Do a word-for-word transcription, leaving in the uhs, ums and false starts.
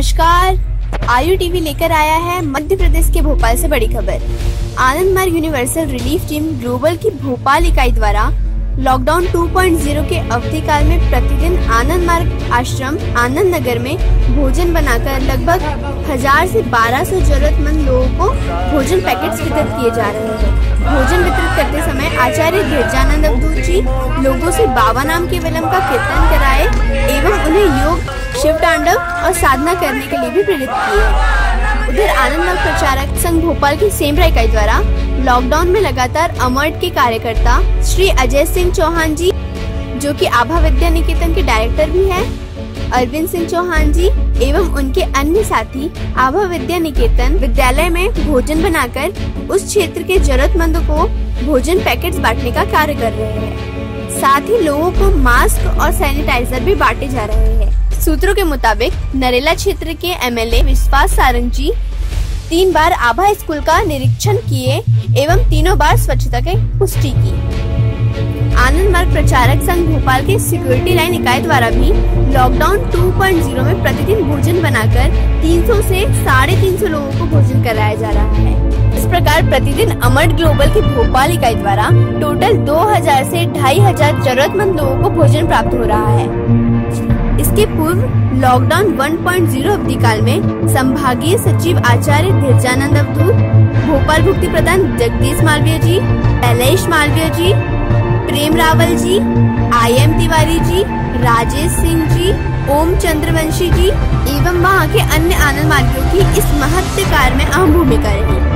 नमस्कार, आयु टीवी लेकर आया है मध्य प्रदेश के भोपाल से बड़ी खबर। आनंद मार्ग यूनिवर्सल रिलीफ टीम ग्लोबल की भोपाल इकाई द्वारा लॉकडाउन टू पॉइंट ज़ीरो के अवधि काल में प्रतिदिन आनंद मार्ग आश्रम आनंद नगर में भोजन बनाकर लगभग हजार से बारह सौ जरूरतमंद लोगों को भोजन पैकेट्स वितरित किए जा रहे हैं। भोजन वितरित करते समय आचार्य धीरजानंद अवधूत जी लोगों से बाबा नाम के वेलम का कीर्तन कराए एवं उन्हें योग, शिव तांडव और साधना करने के लिए भी प्रेरित किए। उधर आनंद मार्ग प्रचारक संघ भोपाल की सेमरा इकाई द्वारा लॉकडाउन में लगातार अमर्ट के कार्यकर्ता श्री अजय सिंह चौहान जी, जो कि आभा विद्या निकेतन के डायरेक्टर भी हैं, अरविंद सिंह चौहान जी एवं उनके अन्य साथी आभा विद्या निकेतन विद्यालय में भोजन बनाकर उस क्षेत्र के जरूरतमंदों को भोजन पैकेट्स बांटने का कार्य कर रहे हैं। साथ ही लोगों को मास्क और सैनिटाइजर भी बांटे जा रहे हैं। सूत्रों के मुताबिक नरेला क्षेत्र के एमएलए विश्वास सारंग जी तीन बार आभा स्कूल का निरीक्षण किए एवं तीनों बार स्वच्छता की पुष्टि की। आनंद मार्ग प्रचारक संघ भोपाल के सिक्योरिटी लाइन इकाई द्वारा भी लॉकडाउन टू पॉइंट ज़ीरो में प्रतिदिन भोजन बनाकर तीन सौ से साढ़े तीन सौ लोगों को भोजन कराया जा रहा है। इस प्रकार प्रतिदिन अमर्ट ग्लोबल की भोपाल इकाई द्वारा टोटल दो हजार से ढाई हजार जरूरतमंद लोगों को भोजन प्राप्त हो रहा है। इसके पूर्व लॉकडाउन वन पॉइंट ज़ीरो अवधि काल में संभागीय सचिव आचार्य धीरजानंद अवधूत, भोपाल भुक्ति प्रधान जगदीश मालवीय जी, शैलेश मालवीय जी, प्रेम रावल जी, आई एम तिवारी जी, राजेश सिंह जी, ओम चंद्रवंशी जी एवं वहां के अन्य आनंद मार्गियों की इस महत्व कार्य में अहम भूमिका रही।